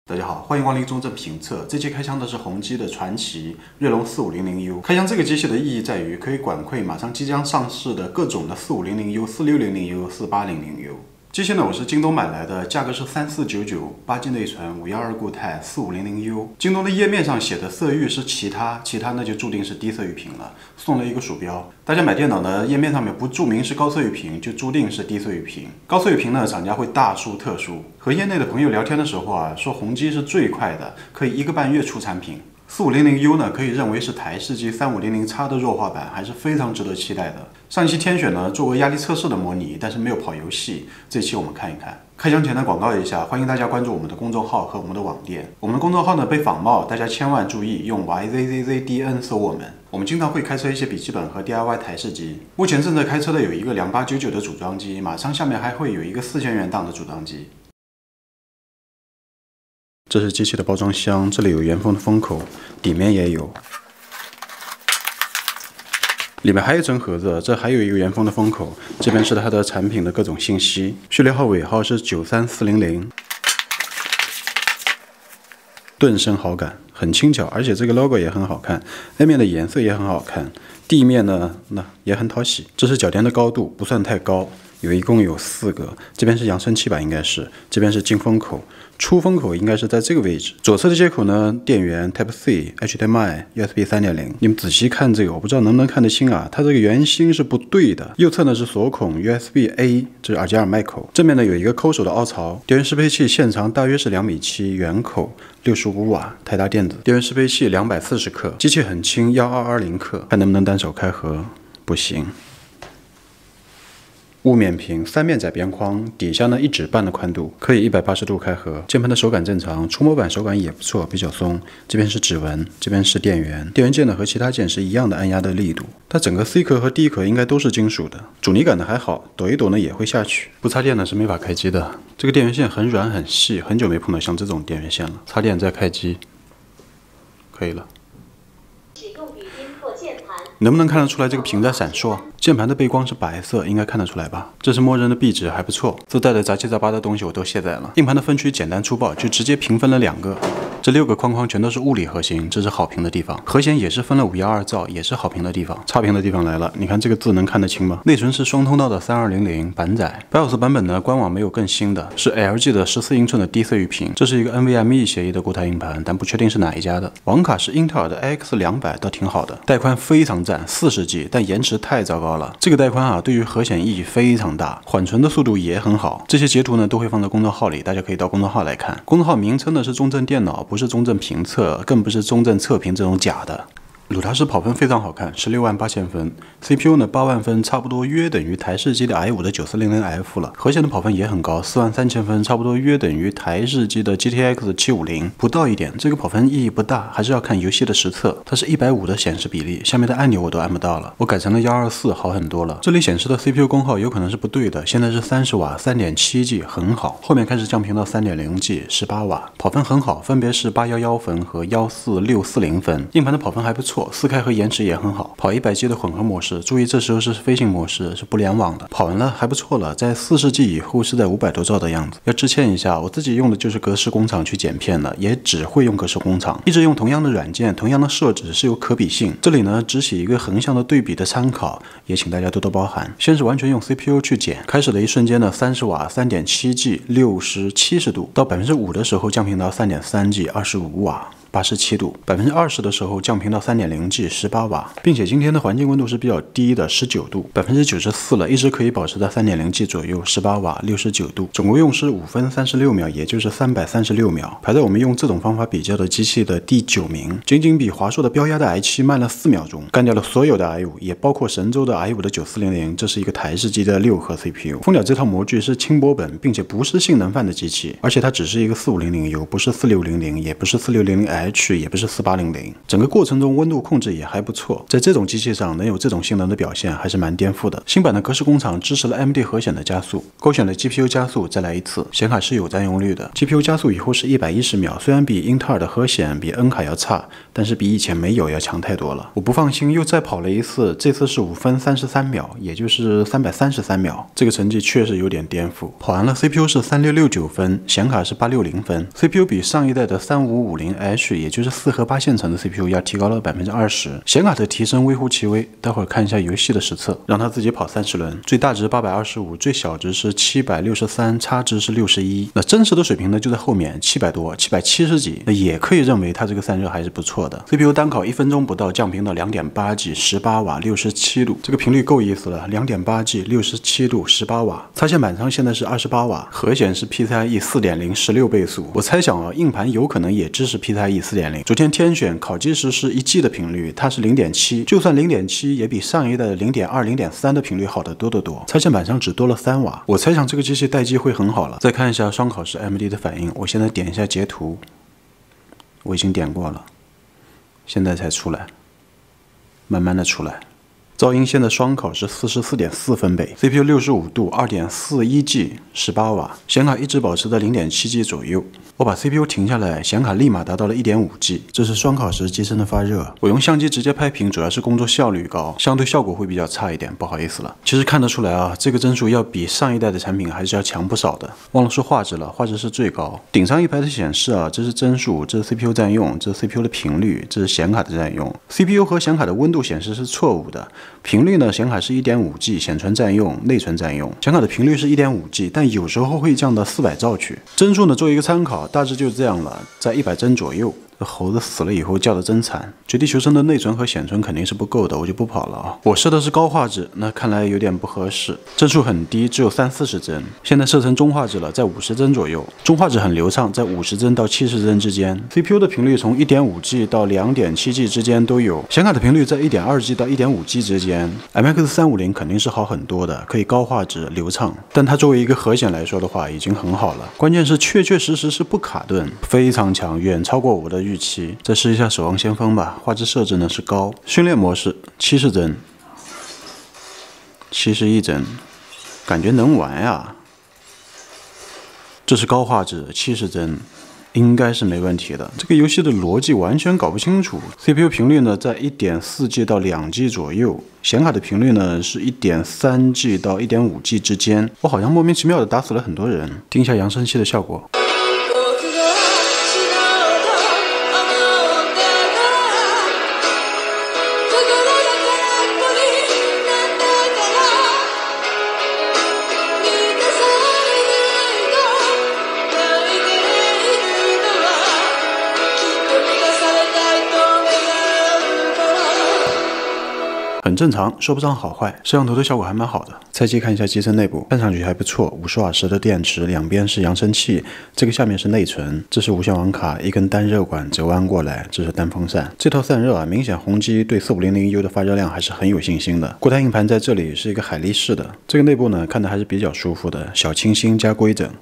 大家好，欢迎光临中正评测。这期开箱的是宏基的传祺锐龙 4500U。开箱这个机器的意义在于可以管窥马上即将上市的各种的 4500U、4600U、4800U。机器呢，我是京东买来的，价格是3499，8G 内存，512固态，4500U。京东的页面上写的色域是其他那就注定是低色域屏了，送了一个鼠标。大家买电脑呢，页面上面不注明是高色域屏，就注定是低色域屏。高色域屏呢，厂家会大书特书。和业内的朋友聊天的时候啊，说宏基是最快的，可以1个半月出产品。4500U 呢，可以认为是台式机 3500X 的弱化版，还是非常值得期待的。上一期天选呢做过压力测试的模拟，但是没有跑游戏。这期我们看一看。开箱前呢广告一下，欢迎大家关注我们的公众号和我们的网店。我们的公众号呢被仿冒，大家千万注意，用 YZZZDN 搜我们。我们经常会开车一些笔记本和 DIY 台式机。目前正在开车的有一个2899的组装机，马上下面还会有一个4000元档的组装机。这是机器的包装箱，这里有原封的封口，底面也有。里面还有一层盒子，这还有一个原封的封口，这边是它的产品的各种信息，序列号尾号是93400。顿生好感，很轻巧，而且这个 logo 也很好看，背面的颜色也很好看，地面呢也很讨喜。这是脚垫的高度，不算太高，一共有4个，这边是扬声器吧，应该是，这边是进风口。出风口应该是在这个位置，左侧的接口呢，电源 Type C、HDMI、USB 3.0。你们仔细看这个，我不知道能不能看得清啊，它这个圆心是不对的。右侧呢是锁孔 USB A， 这是耳机耳麦口。正面呢有一个抠手的凹槽。电源适配器线长大约是2.7米，圆口，65瓦，泰达电子。电源适配器240克，机器很轻，12220克，看能不能单手开合，不行。雾面屏，3面窄边框，底下呢1指半的宽度，可以180度开合。键盘的手感正常，触摸板手感也不错，比较松。这边是指纹，这边是电源。电源键呢和其他键是一样的按压的力度。它整个 C 壳和 D 壳应该都是金属的，阻尼感呢还好，抖一抖呢也会下去。不插电呢是没法开机的。这个电源线很软很细，很久没碰到像这种电源线了。插电再开机，可以了。能不能看得出来这个屏在闪烁？键盘的背光是白色，应该看得出来吧？这是默认的壁纸，还不错。自带的杂七杂八的东西我都卸载了。硬盘的分区简单粗暴，就直接平分了2个。这6个框框全都是物理核心，这是好评的地方。和弦也是分了512兆，也是好评的地方。差评的地方来了，你看这个字能看得清吗？内存是双通道的3200板载。BIOS 版本呢，官网没有更新的，是 LG 的14英寸的低色域屏。这是一个 NVMe 协议的固态硬盘，但不确定是哪一家的。网卡是英特尔的 AX200，倒挺好的，带宽非常赞，40G，但延迟太糟糕了。这个带宽啊，对于核显意义非常大，缓存的速度也很好。这些截图呢都会放在公众号里，大家可以到公众号来看。公众号名称呢是中正电脑，不是中正评测，更不是中正测评这种假的。鲁塔什跑分非常好看，168000分 ，CPU 呢8万分，差不多约等于台式机的 i5 的9400F 了。核显的跑分也很高，43000分，差不多约等于台式机的 GTX 750，不到一点。这个跑分意义不大，还是要看游戏的实测。它是150的显示比例，下面的按钮我都按不到了，我改成了124，好很多了。这里显示的 CPU 功耗有可能是不对的，现在是30瓦，3.7G 很好，后面开始降频到3.0G 18瓦，跑分很好，分别是811分和14640分。硬盘的跑分还不错。4K 和延迟也很好，跑100G 的混合模式，注意这时候是飞行模式，是不联网的。跑完了还不错了，在40G 以后是在500多兆的样子。要致歉一下，我自己用的就是格式工厂去剪片的，也只会用格式工厂，一直用同样的软件，同样的设置是有可比性。这里呢只写一个横向的对比的参考，也请大家多多包涵。先是完全用 CPU 去剪，开始的一瞬间呢30瓦 3.7G 60-70度，到5%的时候降频到3.3G 25瓦。87度，20%的时候降频到3.0G 18瓦，并且今天的环境温度是比较低的19度，94%了，一直可以保持在3.0G 左右18瓦69度，总共用时5分36秒，也就是336秒，排在我们用这种方法比较的机器的第9名，仅仅比华硕的标压的 i7 慢了4秒钟，干掉了所有的 i5，也包括神舟的 i5 的9400，这是一个台式机的6核 CPU。蜂鸟这套模具是轻薄本，并且不是性能范的机器，而且它只是一个4500U，不是4600，也不是460F。 H， 也不是4800，整个过程中温度控制也还不错，在这种机器上能有这种性能的表现，还是蛮颠覆的。新版的格式工厂支持了 AMD 核显的加速，勾选了 GPU 加速，再来一次，显卡是有占用率的。GPU 加速以后是110秒，虽然比英特尔的核显比 N 卡要差，但是比以前没有要强太多了。我不放心，又再跑了一次，这次是5分33秒，也就是333秒，这个成绩确实有点颠覆。跑完了 CPU 是3669分，显卡是860分 ，CPU 比上一代的3550H， 也就是4核8线程的 CPU 要提高了20%，显卡的提升微乎其微。待会儿看一下游戏的实测，让它自己跑30轮，最大值825，最小值是763，差值是61。那真实的水平呢就在后面，700多，770几，那也可以认为它这个散热还是不错的。CPU 单烤1分钟不到降频到 2.8G， 18瓦，67度，这个频率够意思了。2.8G， 67度，18瓦。插线板上现在是28瓦，核显是 PCIe 4.0 16倍速。我猜想啊，硬盘有可能也支持 PCIe 4.0。昨天天选烤机时是1G 的频率，它是 0.7， 就算 0.7 也比上一代的 0.2、0.3 的频率好得多得多。插线板上只多了3瓦，我猜想这个机器待机会很好了。再看一下双烤时 AMD 的反应，我现在点一下截图，我已经点过了，现在才出来，慢慢的出来。噪音现在双烤是 44.4 分贝 ，CPU 65度 2.41G 18瓦，显卡一直保持在 0.7G 左右。我把 CPU 停下来，显卡立马达到了 1.5G， 这是双烤时机身的发热。我用相机直接拍屏，主要是工作效率高，相对效果会比较差一点，不好意思了。其实看得出来啊，这个帧数要比上一代的产品还是要强不少的。忘了说画质了，画质是最高。顶上一排的显示啊，这是帧数，这是 CPU 占用，这是 CPU 的频率，这是显卡的占用。CPU 和显卡的温度显示是错误的。频率呢，显卡是 1.5G， 显存占用，内存占用。显卡的频率是 1.5G， 但有时候会降到400兆去。帧数呢，作为一个参考，大致就是这样了，在100帧左右。这猴子死了以后叫的真惨，绝地求生的内存和显存肯定是不够的，我就不跑了啊。我设的是高画质，那看来有点不合适，帧数很低，只有30-40帧。现在设成中画质了，在50帧左右，中画质很流畅，在50帧到70帧之间。CPU 的频率从 1.5G 到 2.7G 之间都有，显卡的频率在 1.2G 到 1.5G 之间。MX 350肯定是好很多的，可以高画质流畅，但它作为一个核显来说的话，已经很好了。关键是确实是不卡顿，非常强，远超过我的预期。再试一下守望先锋吧，画质设置呢是高，训练模式70帧，71帧，感觉能玩呀。这是高画质70帧，应该是没问题的。这个游戏的逻辑完全搞不清楚。CPU 频率呢在 1.4G 到 2G 左右，显卡的频率呢是 1.3G 到 1.5G 之间。我好像莫名其妙的打死了很多人。听一下扬声器的效果。很正常，说不上好坏。摄像头的效果还蛮好的。拆机看一下机身内部，看上去还不错。50瓦时的电池，两边是扬声器，这个下面是内存，这是无线网卡，一根单热管折弯过来，这是单风扇。这套散热啊，明显宏基对 4500U 的发热量还是很有信心的。固态硬盘在这里是一个海力士的，这个内部呢看的还是比较舒服的，小清新加规整。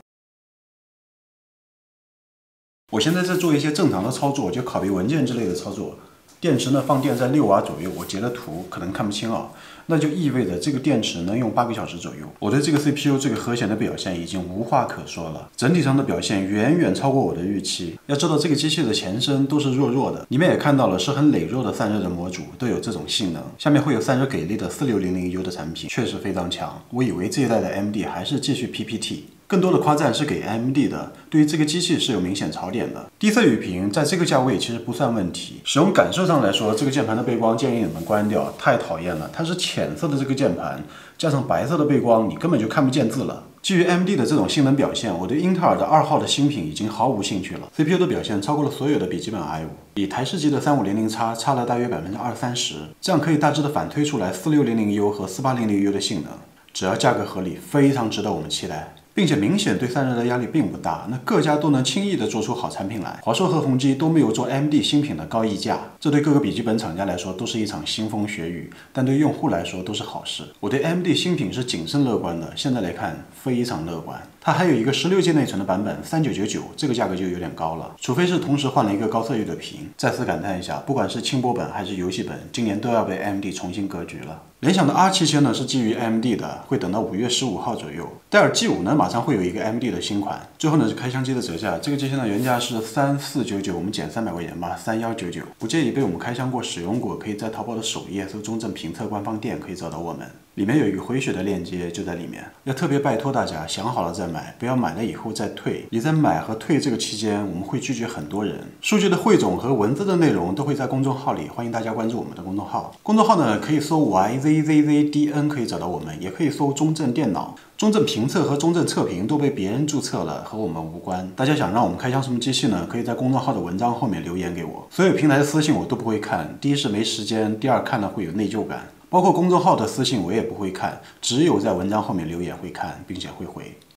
我现在在做一些正常的操作，就拷贝文件之类的操作。电池呢放电在6瓦左右，我截了图，可能看不清啊，那就意味着这个电池能用8个小时左右。我对这个 CPU 这个核显的表现已经无话可说了，整体上的表现远远超过我的预期。要知道这个机器的前身都是弱的，你们也看到了，是很羸弱的散热的模组都有这种性能。下面会有散热给力的4600U 的产品，确实非常强。我以为这一代的 AMD 还是继续 PPT。更多的夸赞是给 AMD 的，对于这个机器是有明显槽点的。低色雨屏在这个价位其实不算问题。使用感受上来说，这个键盘的背光建议你们关掉，太讨厌了。它是浅色的这个键盘，加上白色的背光，你根本就看不见字了。基于 AMD 的这种性能表现，我对英特尔的2号的新品已经毫无兴趣了。CPU 的表现超过了所有的笔记本 i5， 比台式机的3500X 差了大约20-30%，这样可以大致的反推出来4600U和4800U的性能。只要价格合理，非常值得我们期待。 并且明显对散热的压力并不大，那各家都能轻易的做出好产品来。华硕和宏基都没有做 AMD 新品的高溢价，这对各个笔记本厂家来说都是一场腥风血雨，但对用户来说都是好事。我对 AMD 新品是谨慎乐观的，现在来看非常乐观。它还有一个16G 内存的版本，3999，这个价格就有点高了，除非是同时换了一个高色域的屏。再次感叹一下，不管是轻薄本还是游戏本，今年都要被 AMD 重新格局了。联想的 R7000呢是基于 AMD 的，会等到5月15号左右。戴尔 G5 呢马上会有一个 AMD 的新款。最后呢是开箱机的折价，这个机器呢原价是3499，我们减300块钱吧，3199。不介意被我们开箱过、使用过，可以在淘宝的首页搜中正评测官方店可以找到我们。里面有一个回血的链接，就在里面。要特别拜托大家，想好了再买，不要买了以后再退。你在买和退这个期间，我们会拒绝很多人。数据的汇总和文字的内容都会在公众号里，欢迎大家关注我们的公众号。公众号呢可以搜 YZZZDN 可以找到我们，也可以搜中正电脑。中正评测和中正测评都被别人注册了，和我们无关。大家想让我们开箱什么机器呢？可以在公众号的文章后面留言给我。所有平台的私信我都不会看，第一是没时间，第二看了会有内疚感。包括公众号的私信我也不会看，只有在文章后面留言会看，并且会回。